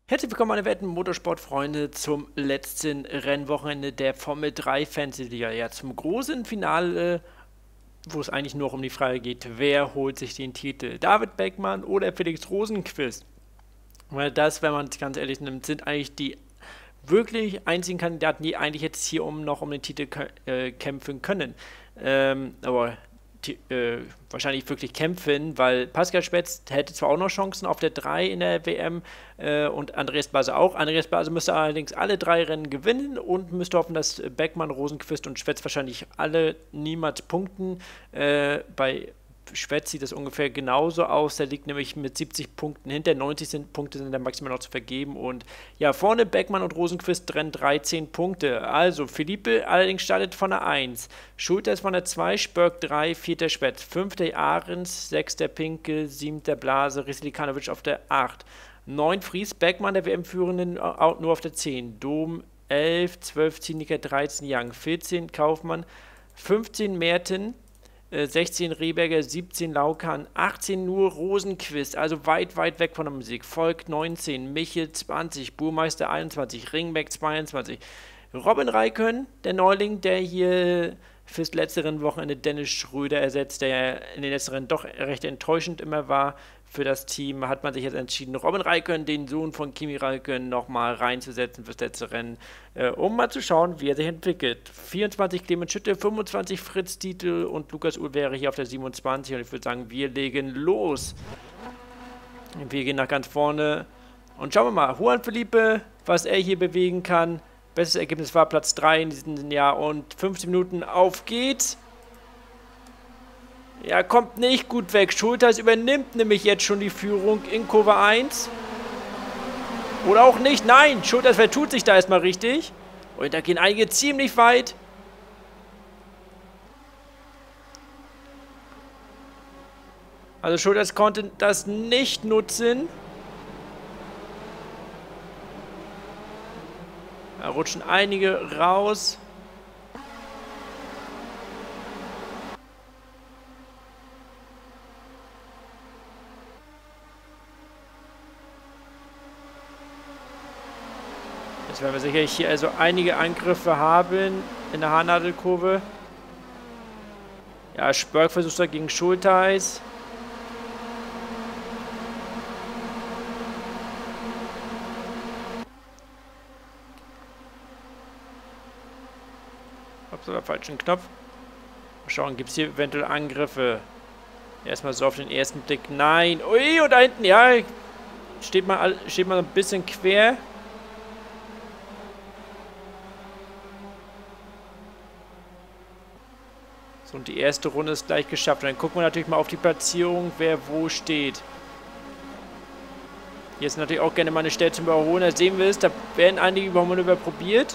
Herzlich willkommen, meine werten Motorsportfreunde, zum letzten Rennwochenende der Formel 3 Fantasy Liga. Ja, zum großen Finale, wo es eigentlich nur um die Frage geht, wer holt sich den Titel? David Beckmann oder Felix Rosenqvist? Weil das, wenn man es ganz ehrlich nimmt, sind eigentlich die wirklich einzigen Kandidaten, die eigentlich jetzt hier noch um den Titel kämpfen können. Aber wahrscheinlich wirklich kämpfen, weil Pascal Schwetz hätte zwar auch noch Chancen auf der 3 in der WM und Andreas Base auch. Andreas Base müsste allerdings alle 3 Rennen gewinnen und müsste hoffen, dass Beckmann, Rosenqvist und Schwetz wahrscheinlich alle niemals punkten. Bei Schwetz sieht das ungefähr genauso aus. Der liegt nämlich mit 70 Punkten hinter. 90 Punkte sind dann maximal noch zu vergeben. Und ja, vorne Beckmann und Rosenqvist trennen 13 Punkte. Also, Philippe allerdings startet von der 1. Schulter ist von der 2, Spörk 3, 4. Schwetz, 5. Ahrens, 6. Pinkel, 7. Blase, Rislikanovic auf der 8. 9 Fries, Beckmann, der WM-Führenden, nur auf der 10. Dom 11, 12 Zieniker, 13 Young, 14 Kaufmann, 15 Merten, 16 Rehberger, 17 Laukan, 18 nur Rosenqvist, also weit weg von der Musik. Volk 19, Michel 20, Burmeister 21, Ringbeck 22. Robin Raikön, der Neuling, der hier fürs letzte Wochenende Dennis Schröder ersetzt, der in den letzten doch recht enttäuschend immer war. Für das Team hat man sich jetzt entschieden, Robin Raikön, den Sohn von Kimi Raikön, nochmal reinzusetzen fürs letzte Rennen, um mal zu schauen, wie er sich entwickelt. 24 Clemens Schütte, 25 Fritz Dietl und Lukas Uhl wäre hier auf der 27 und ich würde sagen, wir legen los. Wir gehen nach ganz vorne und schauen wir mal, Juan Felipe, was er hier bewegen kann. Bestes Ergebnis war Platz 3 in diesem Jahr und 15 Minuten, auf geht's. Ja, kommt nicht gut weg. Schulters übernimmt nämlich jetzt schon die Führung in Kurve 1. Oder auch nicht. Nein, Schulters vertut sich da erstmal richtig. Und da gehen einige ziemlich weit. Also Schulters konnte das nicht nutzen. Da rutschen einige raus. Jetzt werden wir sicherlich hier also einige Angriffe haben in der Haarnadelkurve. Ja, Spörk versucht dagegen Schulteis. Ups, oder falschen Knopf. Mal schauen, gibt es hier eventuell Angriffe? Erstmal so auf den ersten Blick. Nein. Ui, und da hinten, ja, steht mal so ein bisschen quer. So, und die erste Runde ist gleich geschafft. Und dann gucken wir natürlich mal auf die Platzierung, wer wo steht. Hier ist natürlich auch gerne mal eine Stelle zum Überholen. Da sehen wir es, da werden einige Überholmanöver probiert.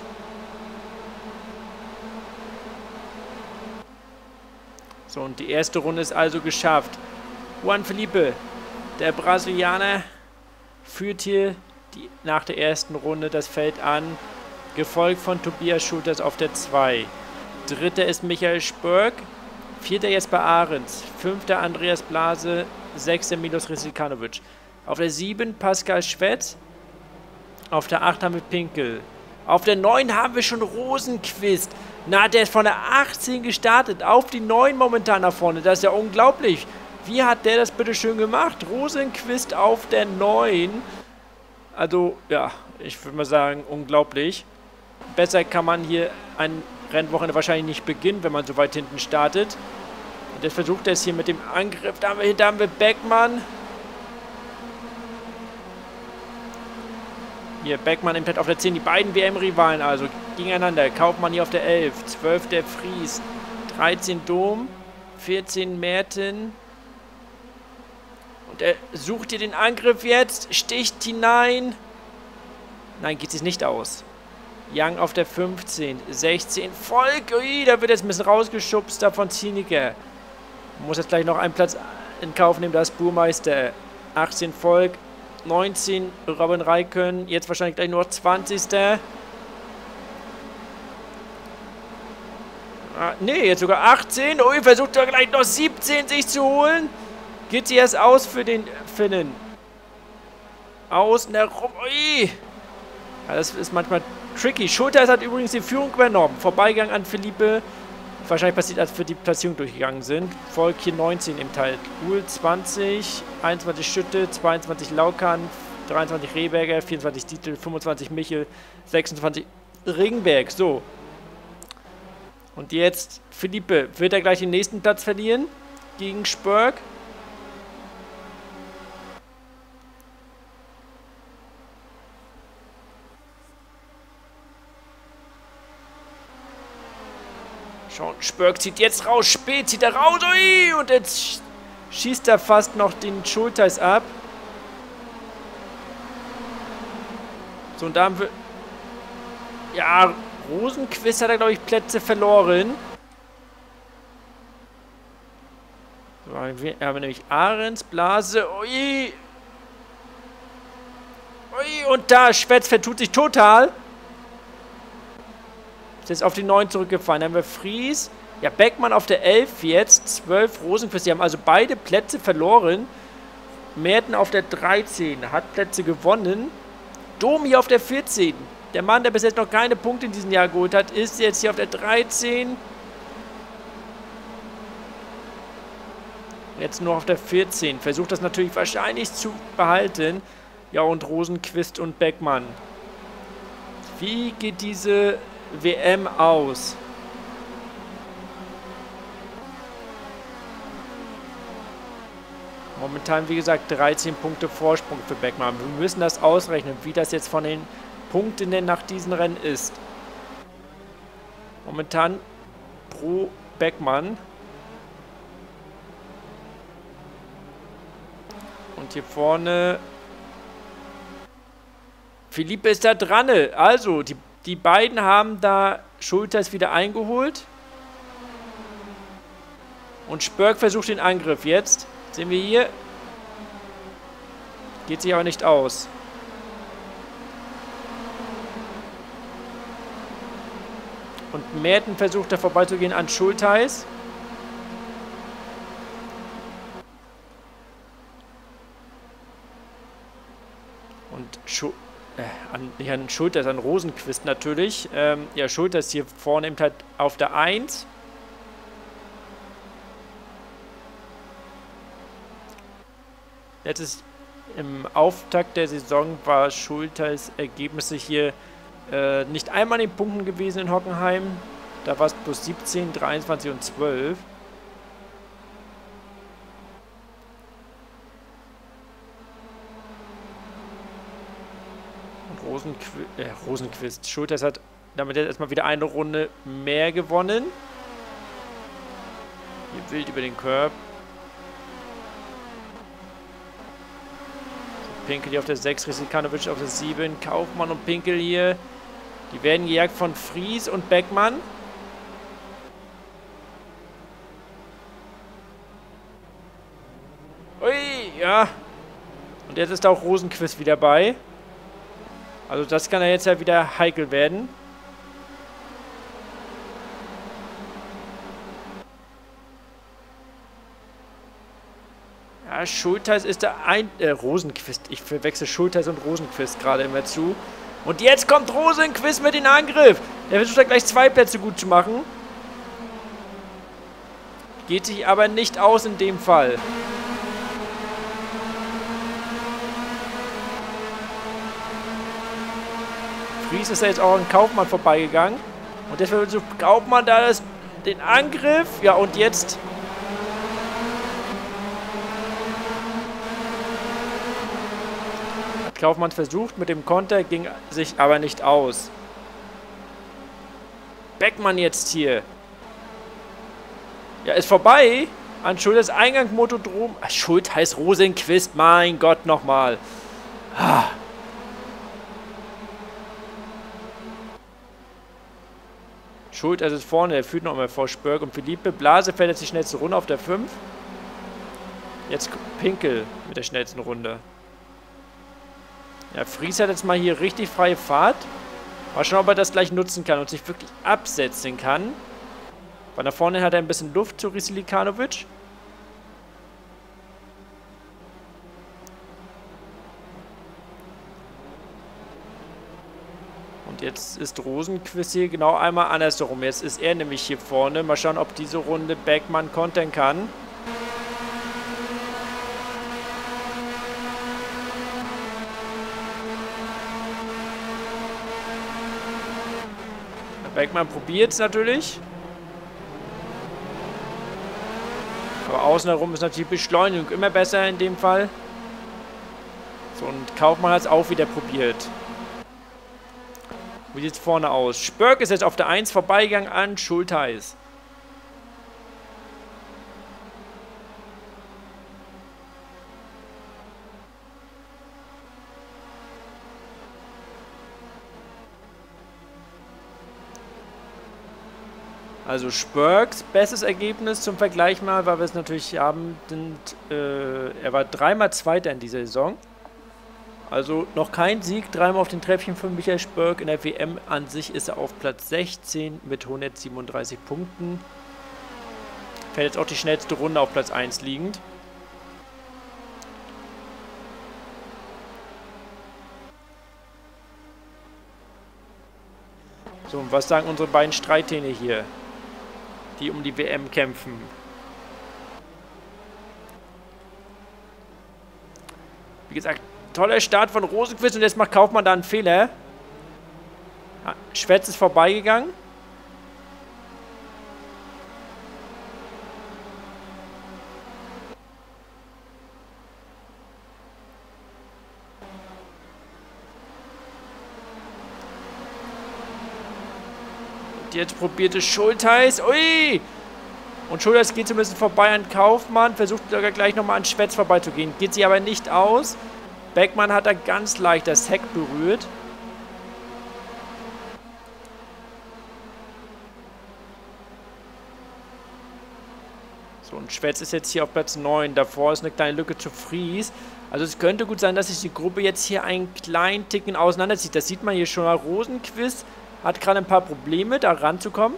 So, und die erste Runde ist also geschafft. Juan Felipe, der Brasilianer, führt hier nach der ersten Runde das Feld an. Gefolgt von Tobias Schulters auf der 2. Dritter ist Michael Spörk. Vierter Jesper Ahrens. Fünfter Andreas Blase. Sechster Milos Rislikanovic. Auf der 7 Pascal Schwetz. Auf der 8 haben wir Pinkel. Auf der 9 haben wir schon Rosenqvist. Na, der ist von der 18 gestartet. Auf die 9 momentan nach vorne. Das ist ja unglaublich. Wie hat der das bitte schön gemacht? Rosenqvist auf der 9. Also, ja, ich würde mal sagen, unglaublich. Besser kann man hier ein Rennwochenende wahrscheinlich nicht beginnen, wenn man so weit hinten startet. Und jetzt versucht er es hier mit dem Angriff. Da haben wir Beckmann. Hier, Beckmann im Pad auf der 10. Die beiden WM-Rivalen also gegeneinander. Kaufmann hier auf der 11. 12 der Fries. 13 Dom. 14 Merten. Und er sucht hier den Angriff jetzt. Sticht hinein. Nein, geht es nicht aus. Young auf der 15, 16, Volk, ui, da wird jetzt ein bisschen rausgeschubst da von Zieniker. Muss jetzt gleich noch einen Platz in Kauf nehmen, da ist Burmeister. 18 Volk, 19 Robin Raikön, jetzt wahrscheinlich gleich nur 20. Ne, jetzt sogar 18, ui, versucht er gleich noch 17 sich zu holen. Geht sie erst aus für den Finnen. Außen herum. Ui! Ja, das ist manchmal tricky. Schulteis hat übrigens die Führung übernommen. Vorbeigang an Felipe. Wahrscheinlich passiert, als wir die Platzierung durchgegangen sind. Volk hier 19 im Teil. Uhl 20, 21 Schütte, 22 Laukan, 23 Rehberger, 24 Dietl, 25 Michel, 26 Ringberg. So. Und jetzt Felipe. Wird er gleich den nächsten Platz verlieren? Gegen Spörk? Schauen, Spörk zieht jetzt raus. Spät zieht er raus. Ui, und jetzt schießt er fast noch den Schulteis ab. So, und da haben wir... Ja, Rosenquist hat er, glaube ich, Plätze verloren. So, wir haben nämlich Ahrens, Blase. Ui. Ui, und da, Schwetz vertut sich total. Ist jetzt auf die 9 zurückgefallen. Dann haben wir Fries. Ja, Beckmann auf der 11 jetzt. 12 Rosenquist. Die haben also beide Plätze verloren. Merten auf der 13 hat Plätze gewonnen. Domi auf der 14. Der Mann, der bis jetzt noch keine Punkte in diesem Jahr geholt hat, ist jetzt hier auf der 13. Jetzt nur auf der 14. Versucht das natürlich wahrscheinlich zu behalten. Ja, und Rosenquist und Beckmann. Wie geht diese WM aus? Momentan, wie gesagt, 13 Punkte Vorsprung für Beckmann. Wir müssen das ausrechnen, wie das jetzt von den Punkten denn nach diesen Rennen ist. Momentan pro Beckmann. Und hier vorne Felipe ist da dran. Also, die beiden haben da Schulteis wieder eingeholt. Und Spörk versucht den Angriff jetzt. Sehen wir hier. Geht sich aber nicht aus. Und Merten versucht da vorbeizugehen an Schulteis. Und an Schulteis, an Rosenquist natürlich. Ja, Schulteis hier vorne nimmt halt auf der 1. Letztes im Auftakt der Saison war Schulteis Ergebnisse hier nicht einmal in den Punkten gewesen in Hockenheim. Da war es plus 17, 23 und 12. Und Rosenquist. Schulteis hat damit jetzt erstmal wieder eine Runde mehr gewonnen. Hier wild über den Curb. Pinkel hier auf der 6, Risikanovic auf der 7, Kaufmann und Pinkel hier. Die werden gejagt von Fries und Beckmann. Ui, ja. Und jetzt ist auch Rosenquist wieder bei. Also das kann ja jetzt ja wieder heikel werden. Ja, Schulteis ist da Rosenquist. Ich verwechsel Schulteis und Rosenquist gerade immer zu. Und jetzt kommt Rosenquist mit in Angriff. Der versucht da gleich 2 Plätze gut zu machen. Geht sich aber nicht aus in dem Fall. Fries ist ja jetzt auch an Kaufmann vorbeigegangen. Und jetzt versucht Kaufmann da den Angriff. Ja, und jetzt... Kaufmann versucht mit dem Konter, ging sich aber nicht aus. Beckmann jetzt hier. Ja, ist vorbei. An Schulteis Eingang Motodrom. Schulteis Rosenquist, mein Gott, nochmal. Ah. Schulteis ist vorne, er führt nochmal vor Spörk und Felipe. Blase fährt jetzt die schnellste Runde auf der 5. Jetzt Pinkel mit der schnellsten Runde. Ja, Fries hat jetzt mal hier richtig freie Fahrt. Mal schauen, ob er das gleich nutzen kann und sich wirklich absetzen kann. Weil nach vorne hat er ein bisschen Luft zu Risikanovic. Und jetzt ist Rosenqvist hier genau einmal andersherum. Jetzt ist er nämlich hier vorne. Mal schauen, ob diese Runde Beckmann kontern kann. Beckmann probiert es natürlich. Aber außen herum ist natürlich die Beschleunigung immer besser in dem Fall. So, und Kaufmann hat es auch wieder probiert. Wie sieht es vorne aus? Spörk ist jetzt auf der 1 vorbeigegangen an Schultheiß. Also Spörks bestes Ergebnis zum Vergleich mal, weil wir es natürlich haben, er war dreimal Zweiter in dieser Saison. Also noch kein Sieg, dreimal auf den Treppchen von Michael Spörk. In der WM an sich ist er auf Platz 16 mit 137 Punkten. Fällt jetzt auch die schnellste Runde auf Platz 1 liegend. So, und was sagen unsere beiden Streithähne hier, die um die WM kämpfen? Wie gesagt, toller Start von Rosenqvist und jetzt macht Kaufmann da einen Fehler. Schwetz ist vorbeigegangen. Und jetzt probierte Schultheiß. Ui! Und Schultheiß geht zumindest vorbei an Kaufmann. Versucht sogar gleich nochmal an Schwetz vorbeizugehen. Geht sie aber nicht aus. Beckmann hat da ganz leicht das Heck berührt. So, und Schwetz ist jetzt hier auf Platz 9. Davor ist eine kleine Lücke zu Fries. Also es könnte gut sein, dass sich die Gruppe jetzt hier einen kleinen Ticken auseinanderzieht. Das sieht man hier schon mal. Rosenqvist hat gerade ein paar Probleme, da ranzukommen.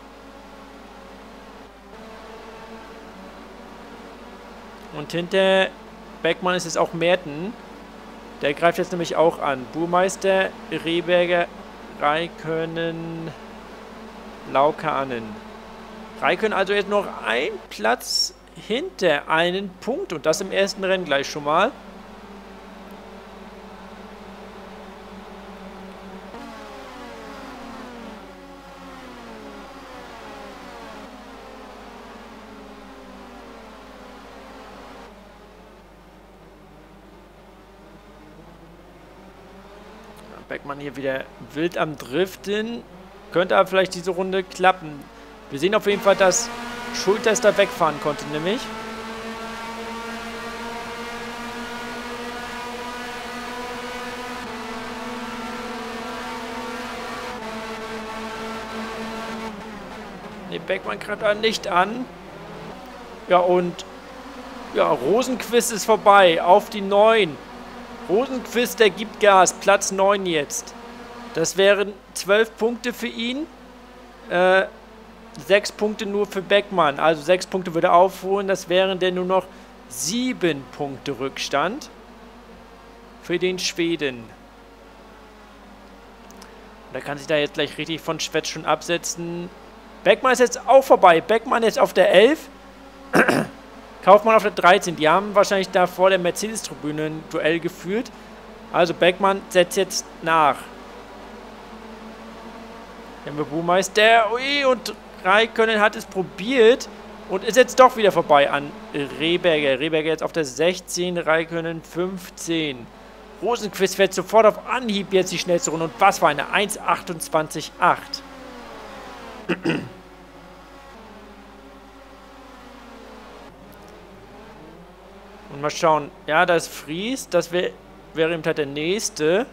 Und hinter Beckmann ist jetzt auch Merten. Der greift jetzt nämlich auch an. Burmeister, Rehberger, Räikkönen, Laukkanen. Räikkönen also jetzt noch ein Platz hinter einen Punkt. Und das im ersten Rennen gleich schon mal. Beckmann hier wieder wild am Driften. Könnte aber vielleicht diese Runde klappen. Wir sehen auf jeden Fall, dass Schultheiß da wegfahren konnte, nämlich. Ne, Beckmann greift da nicht an. Ja, und ja, Rosenqvist ist vorbei auf die 9. Rosenqvist, der gibt Gas. Platz 9 jetzt. Das wären 12 Punkte für ihn. 6 Punkte nur für Beckmann. Also 6 Punkte würde er aufholen. Das wären denn nur noch 7 Punkte Rückstand für den Schweden. Und er kann sich da jetzt gleich richtig von Schwetz schon absetzen. Beckmann ist jetzt auch vorbei. Beckmann jetzt auf der 11. Kaufmann auf der 13. Die haben wahrscheinlich da vor der Mercedes-Tribüne ein Duell geführt. Also Beckmann setzt jetzt nach. Dann haben wir Burmeister. Ui, und Räikkönen hat es probiert und ist jetzt doch wieder vorbei an Rehberger. Rehberger jetzt auf der 16, Räikkönen 15. Rosenqvist fährt sofort auf Anhieb jetzt die schnellste Runde. Und was war eine 1,28,8. Und mal schauen. Ja, da ist Fries. Das wäre eben halt der nächste.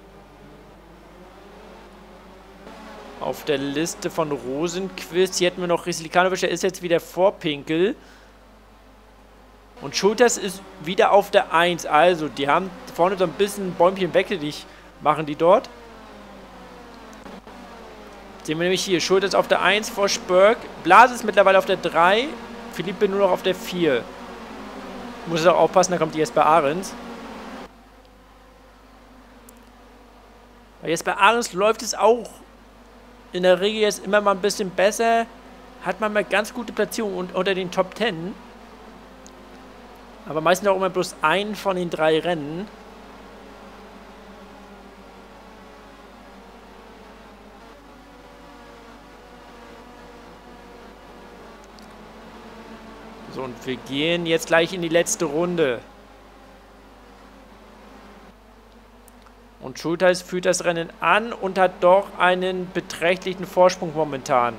Auf der Liste von Rosenqvist. Hier hätten wir noch Rislikanovic. Der ist jetzt wieder vor Pinkel. Und Schultheiß ist wieder auf der 1. Also, die haben vorne so ein bisschen Bäumchen weggelig. Machen die dort. Sehen wir nämlich hier. Schultheiß auf der 1 vor Spörk. Blase ist mittlerweile auf der 3. Philippe nur noch auf der 4. Muss auch aufpassen, da kommt die Jesper Ahrens. Aber jetzt bei Ahrens läuft es auch in der Regel jetzt immer mal ein bisschen besser. Hat man mal ganz gute Platzierungen unter den Top 10. Aber meistens auch immer bloß einen von den 3 Rennen. So, und wir gehen jetzt gleich in die letzte Runde. Und Schultheiss führt das Rennen an und hat doch einen beträchtlichen Vorsprung momentan.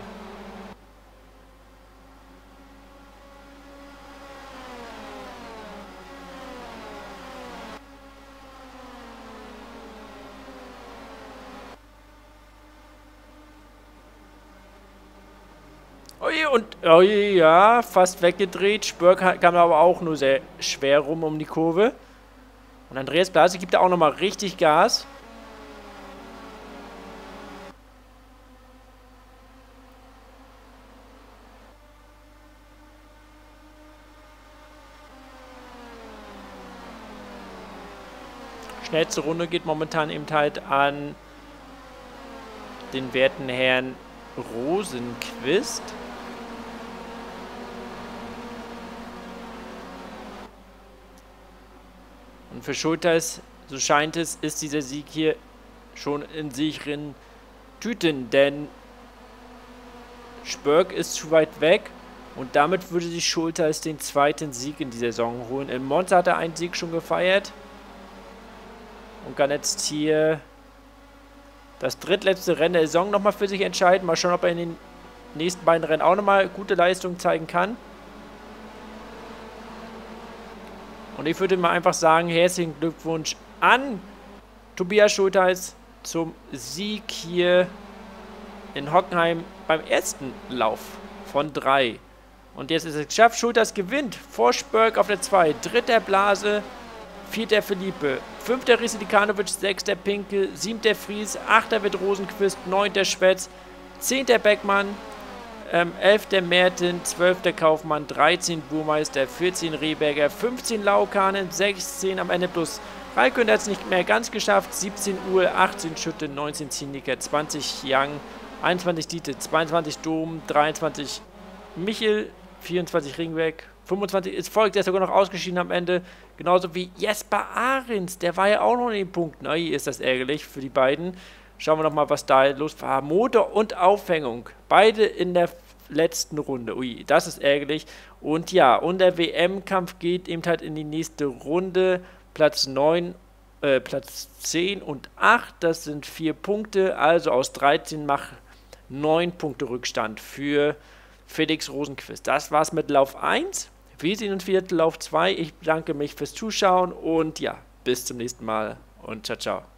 Ui, und ui, ja, fast weggedreht. Spörk kam aber auch nur sehr schwer rum um die Kurve. Und Andreas Blase gibt da auch nochmal richtig Gas. Schnellste Runde geht momentan eben halt an den werten Herrn Rosenquist. Und für Schultheiss, so scheint es, ist dieser Sieg hier schon in sicheren Tüten, denn Spörk ist zu weit weg und damit würde sich Schultheiss den 2. Sieg in dieser Saison holen. In Monza hat er einen Sieg schon gefeiert und kann jetzt hier das drittletzte Rennen der Saison nochmal für sich entscheiden. Mal schauen, ob er in den nächsten beiden Rennen auch nochmal gute Leistungen zeigen kann. Und ich würde mal einfach sagen, herzlichen Glückwunsch an Tobias Schultheiss zum Sieg hier in Hockenheim beim ersten Lauf von 3. Und jetzt ist es geschafft, Schultheiss gewinnt vor Spörk auf der 2, 3. Blase, 4. Philippe, 5. Risidikanovic, 6. Pinkel, 7. Fries, 8. wird Rosenquist, 9. Schwetz, 10. Beckmann, 11. Merten, 12. Kaufmann, 13. Burmeister, 14. Rehberger, 15. Laukanen, 16 am Ende plus Raikön hat es nicht mehr ganz geschafft, 17 Uhr, 18 Schütte, 19 Zieniker, 20 Young, 21 Diete, 22 Dom, 23 Michel, 24 Ringweg, 25 ist Volk, der ist sogar noch ausgeschieden am Ende, genauso wie Jesper Ahrens, der war ja auch noch in den Punkten. Na, hier ist das ärgerlich für die beiden. Schauen wir nochmal, was da los war. Motor und Aufhängung, beide in der letzten Runde. Ui, das ist ärgerlich. Und ja, und der WM-Kampf geht eben halt in die nächste Runde. Platz 9, Platz 10 und 8, das sind 4 Punkte. Also aus 13 macht 9 Punkte Rückstand für Felix Rosenquist. Das war's mit Lauf 1. Wir sehen uns wieder Lauf 2. Ich bedanke mich fürs Zuschauen und ja, bis zum nächsten Mal und ciao, ciao.